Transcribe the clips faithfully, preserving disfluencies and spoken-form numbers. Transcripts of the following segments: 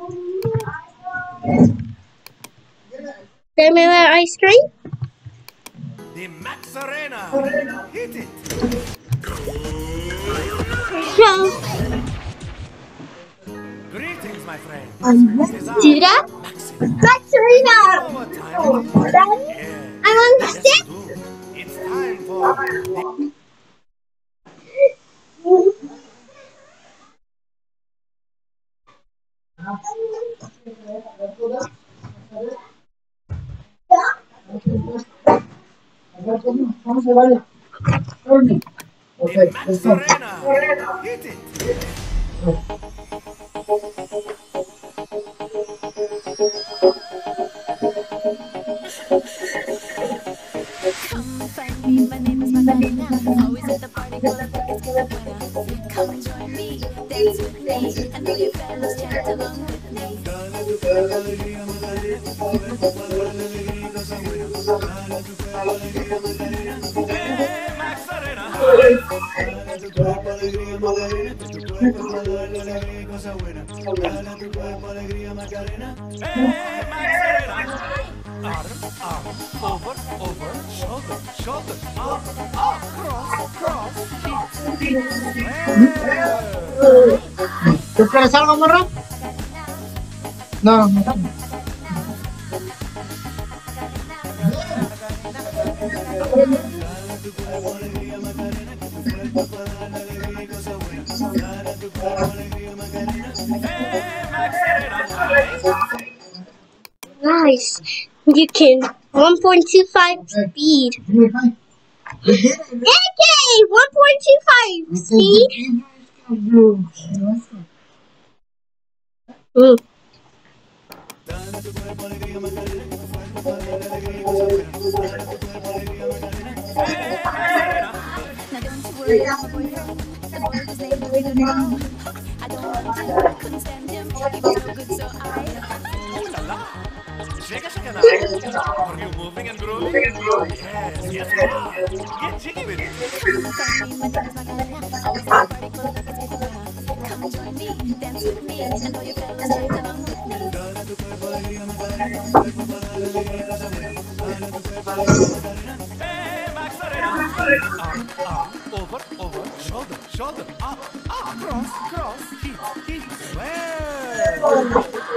Vanilla ice cream? The Maxarena. Hit it. No. Greetings, my friend. Um, do that? Maxarena! I'm on the stick? It's time for the Maxarena. Hit it. Come find me, my name is Maxarena. Always at the party, going like it's gonna buena. Come join me, dance with me, and all your fellas chant along with me. Hey, Maxarena. Hey, Maxarena. Arm, arm, over, over, shoulder, shoulder, up, up, cross, cross, hit, hit, ¿Tú quieres algo, morro? No, no. Nice. You can one point two five speed. Okay, one point two five speed. Mm. Now don't you worry, I'm a boyfriend. The boy is named Maxarena. I don't want him, couldn't stand him. He was so good, so I. Ooh la la! Shake it, shake it now. Are you moving and grooving? Yes, yes, you are. Get jiggy with it. Come find me, my name is Maxarena. Always at the party, going like it's gonna buena. Come join me, dance with me, and all your fellas chant along with me. Hey, Maxarena. Arm, arm, over, over, shoulder, shoulder, up, up, cross, cross, hit, hit, well.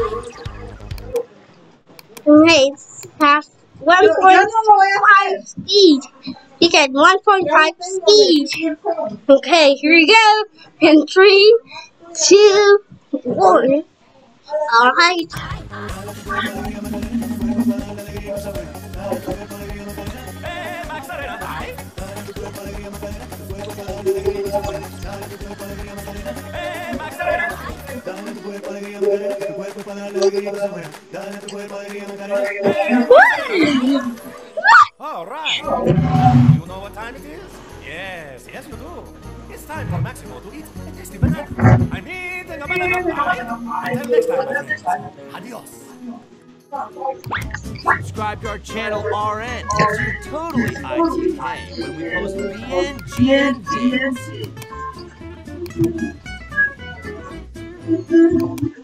Okay, past one point five speed. You get one point five speed. Okay, here we go. In three, two, one. All right. Hey, Maxarena. Aye. Hey, Maxarena. All right. You know what time it is? Yes, yes, you do. It's time for Maximo to eat a tasty banana. I'm eating a banana. Until next time, my friends. Adios. Subscribe to our channel R N so you're totally I T K when we post B N G and videos.